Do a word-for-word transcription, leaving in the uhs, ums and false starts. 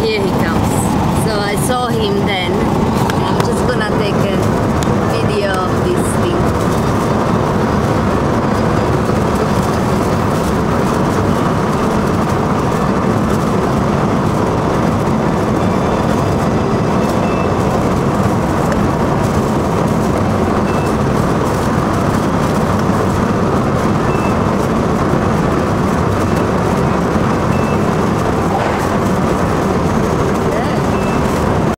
Here he comes. So I saw him there.